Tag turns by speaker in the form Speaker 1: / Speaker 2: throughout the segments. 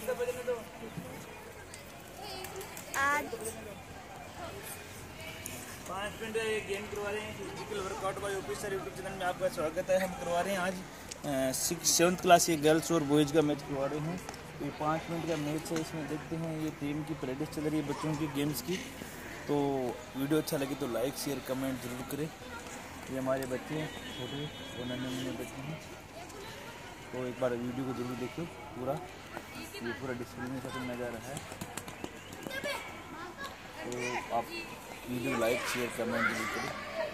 Speaker 1: आज
Speaker 2: 5 मिनट ये गेम करवा रहे हैं physical workout by officer YouTube channel में आपका स्वागत है। हम करवा रहे हैं आज 7th क्लास के गर्ल्स और बॉयज़ का मैच करवा रहे हैं। ये 5 मिनट का मैच है। इसमें देखते हैं ये टीम की प्रैक्टिस चल रही है बच्चों की गेम्स की। तो वीडियो अच्छा लगे तो लाइक शेयर कमेंट ज़रूर करें। ये हमारे बच्चे हैं छोटे और नन्हे बच्चे हैं, तो एक बार वीडियो को जरूर देखिए पूरा। ये पूरा डिस्प्ले में सब नज़र है, तो आप वीडियो लाइक शेयर कमेंट जरूर करें।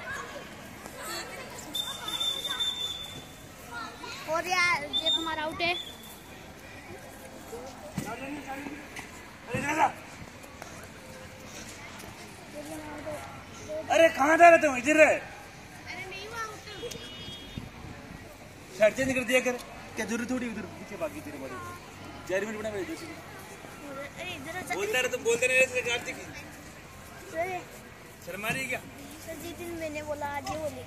Speaker 1: और यार ये तुम्हारा आउट है।
Speaker 2: अरे कहाँ जा रहे तुम? इधर शर्ट चेंज कर दिया कर, क्या जरूरत थोड़ी उधर पीछे बाकी तेरे बारे 4 मिनट बना मेरे बोलता रहे तुम बोलते नहीं रहे कार्तिक शर्मा रही क्या?
Speaker 1: सर जी दिन मैंने बोला आज ये बोले।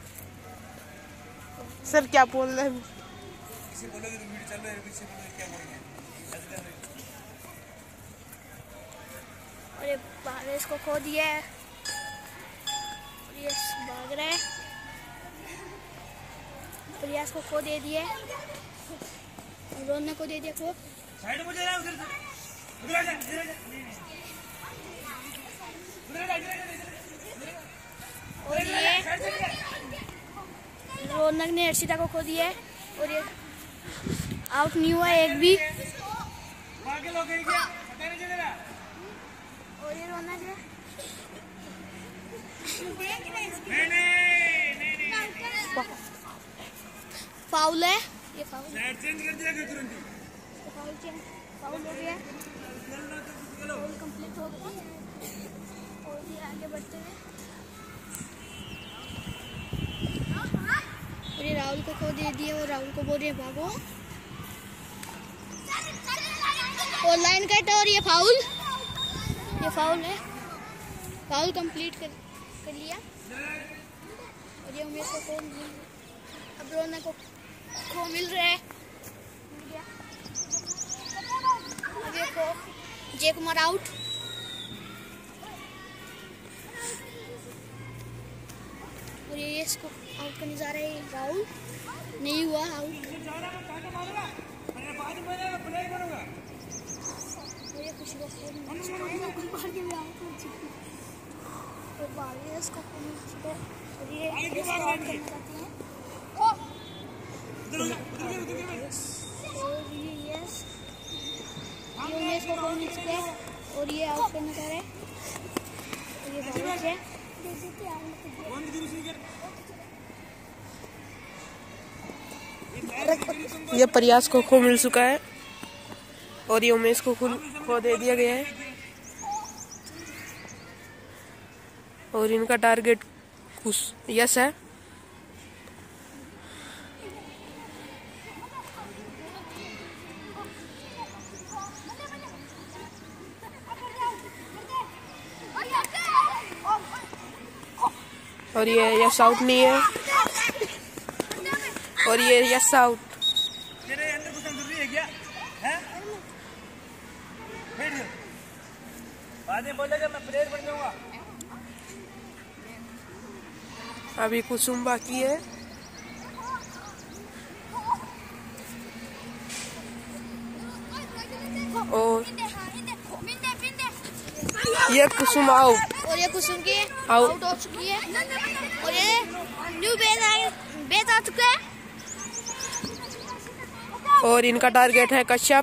Speaker 3: सर क्या बोल रहे हैं?
Speaker 2: किसी बोलोगे तो वीडियो चल रहा है, किसी बोलोगे क्या बोलेंगे।
Speaker 1: अरे बारिश को खो दिया है, ये भाग रहा है। प्रयास को खो दे दिए, रोने को दे दिया खो।
Speaker 2: साइड में जा उधर उधर आ जा उधर आ जा
Speaker 1: और ये रौनक ने अर्शिता को खो दिया है और ये आउट नहीं हुआ एक भी। और ये रौनक है फाउल है, ये फाउल
Speaker 2: चेंज कर दिया तुरंत ही।
Speaker 1: फाउल हो गया, फाउल कंप्लीट हो गया। और ये आगे बढ़ते हैं और ये राहुल को खो दे दिया और राहुल को बोल रहे भागो और लाइन कट। और ये फाउल है, फाउल कंप्लीट कर लिया। और ये उमेश को खो, अब रोना को खो मिल रहा है। अब ये खो, जय कुमार आउट। और ये इसको आउट करने जा रहे हैं राहुल, नहीं हुआ आउट। और ये खुशी को और बारिश को और ये आउट करना चाहते हैं। और ये यस ये उमेश को कौन मिल चुका है और ये आउट करना चाह रहे हैं। और ये बारिश है,
Speaker 3: ये प्रयास को खो मिल चुका है और ये उमेश को खो दे दिया गया है। और इनका टारगेट यस है। और ये यस आउट नहीं है और ये यस आउट।
Speaker 2: तेरे अंदर कुछ जरूरी है क्या? हैं? फिर बाद में बोलेगा मैं प्लेयर बन जाऊंगा।
Speaker 3: अभी कुसुम बाकी है और ये कुसुम आउट।
Speaker 1: और ये कुसुम की
Speaker 3: आउट
Speaker 1: हो चुकी है और ये न्यू बेस आ चुका है।
Speaker 3: और इनका टारगेट है कश्यप।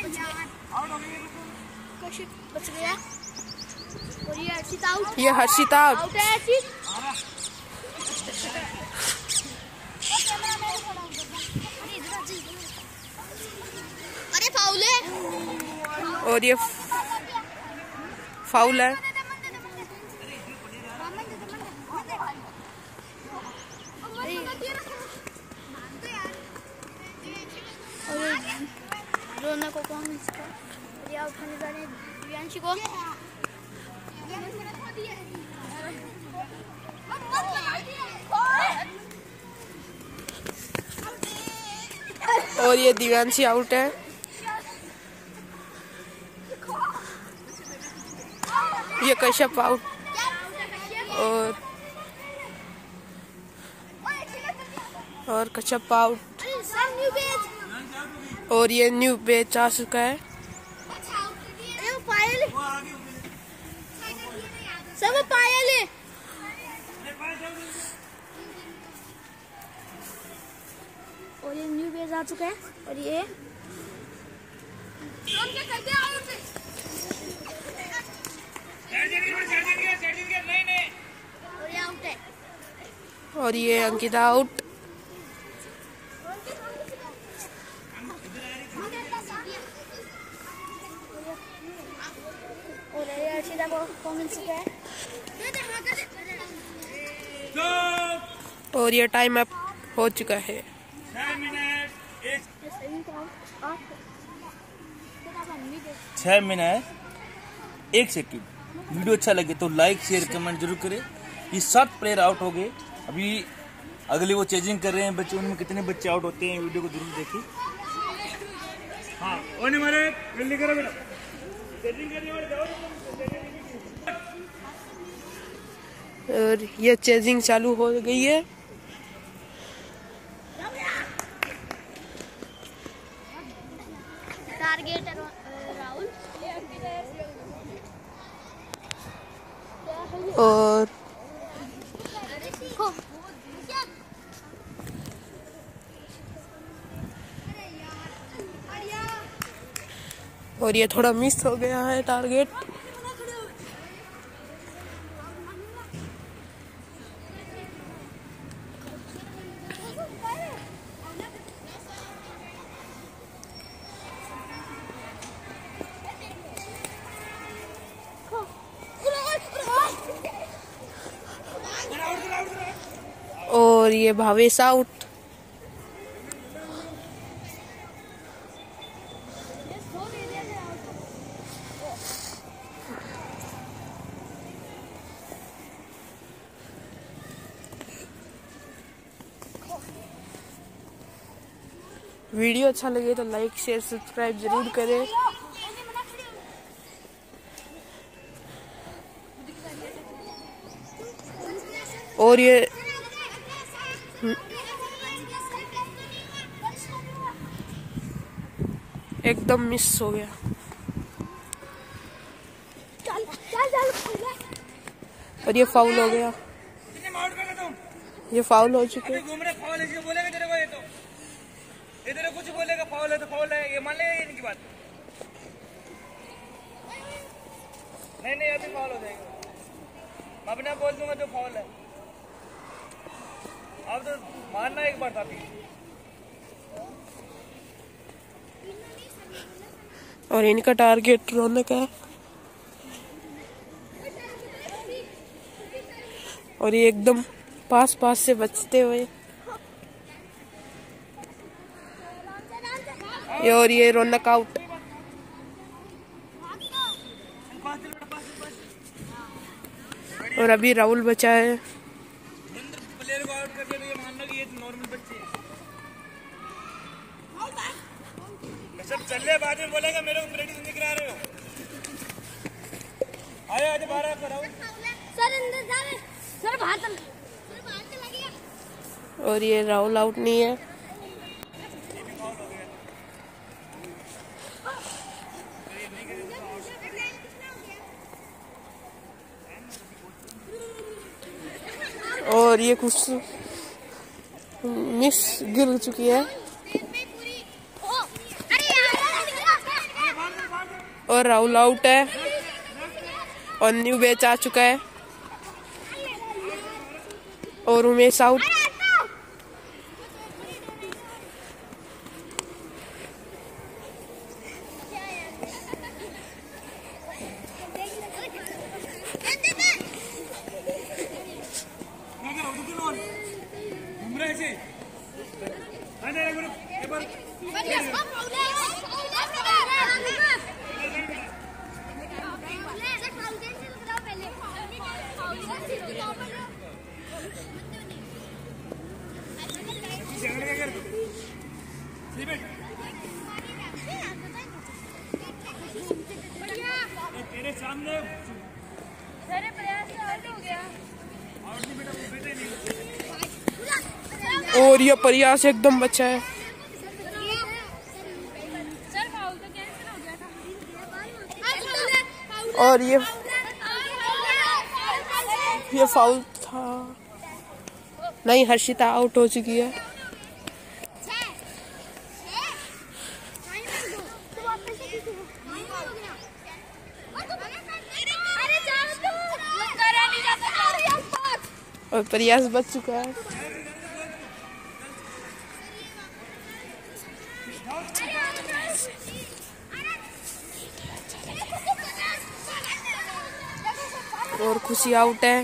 Speaker 1: कश्यप बच गया और ये हर्षित आउट।
Speaker 3: ये हर्षिता
Speaker 1: आउट है हर्षित। अरे फाउल है
Speaker 3: और ये फाउल है।
Speaker 1: रोना को कौन इसका ये आउट होने जा रहे हैं दिव्यांशी को।
Speaker 3: और ये दिव्यांशी आउट है। कश्यप आउट। और कश्यप आउट। और ये न्यू बैच आ चुका है।
Speaker 1: सब पायल है। और ये न्यू बैच आ चुका है। और ये आउट है।
Speaker 3: और ये अंकिता आउट।
Speaker 1: और ये अर्शिता को मिल चुका है।
Speaker 3: और ये टाइम अप हो चुका है।
Speaker 2: 6 मिनट 1 सेकंड। वीडियो अच्छा लगे तो लाइक शेयर कमेंट जरूर करें। ये 7 प्लेयर आउट हो गए। अभी अगले वो चेजिंग कर रहे हैं बच्चे, उनमें कितने बच्चे आउट होते हैं वीडियो को जरूर देखिए। हाँ मारे जल्दी करो बेटा।
Speaker 3: और ये चेजिंग चालू हो गई है।
Speaker 1: टारगेट राहुल।
Speaker 3: और ये थोड़ा मिस हो गया है टारगेट। और ये भावेश आउट। वीडियो अच्छा लगे तो लाइक शेयर सब्सक्राइब जरूर करें। और ये एकदम मिस हो गया। और ये फाउल हो गया। ये फाउल हो चुके हैं।
Speaker 2: इधर कुछ बोलेगा फाउल है तो फाउल है, ये मान लेगा इनकी बात। नहीं अभी फाउल हो जाएगा। मैं अपने बोल दूंगा जो फाउल है। अब तो मानना एक बार था।
Speaker 3: और इनका टारगेट रौनक है। और ये एकदम पास से बचते हुए। और ये रौनक आउट। और अभी राहुल बचा है।
Speaker 2: प्लेयर को आउट करके तो ये मानना कि ये नॉर्मल बच्चे हैं। सब चल रहे बाद में बोलेगा मेरे को प्रैक्टिस नहीं करा रहे हो। आया आज 12 कराओ
Speaker 1: सर अंदर जा रहे सर बाहर चला गया।
Speaker 3: और ये राहुल आउट नहीं है। और ये कुछ मिस गिर चुकी है। और राहुल आउट है। और न्यू बैच आ चुका है। और उमेश आउट।
Speaker 2: तेरे सामने
Speaker 3: और ये प्रयास एकदम बचा है। और ये फाउल था नहीं, हर्षिता आउट हो चुकी है। और प्रयास बच चुका है। और खुशी आउट है।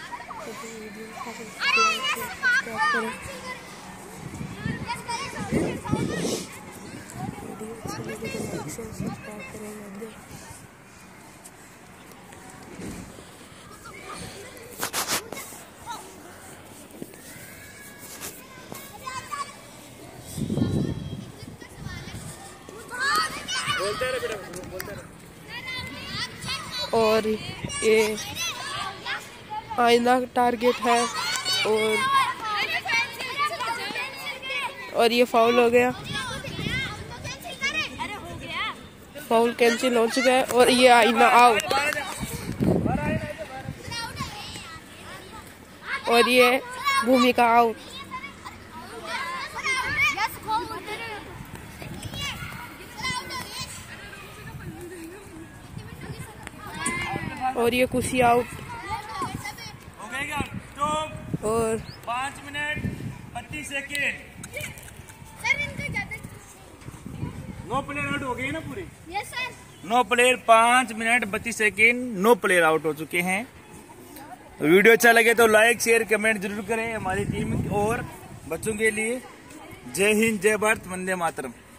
Speaker 3: और ये आईना टारगेट है और ये फाउल हो गया, फाउल कैंसिल हो चुका है। और ये आईना आउट और ये भूमिका आउट। और ये खुशी आउट और
Speaker 2: 5 मिनट 32 सेकेंड। 9 प्लेयर आउट हो गए ना पूरे।
Speaker 1: Yes sir.
Speaker 2: 9 player 5 minute 32 second 9 player out हो चुके हैं। तो वीडियो अच्छा लगे तो लाइक शेयर कमेंट जरूर करें हमारी टीम और बच्चों के लिए। जय हिंद, जय भारत, वंदे मातरम।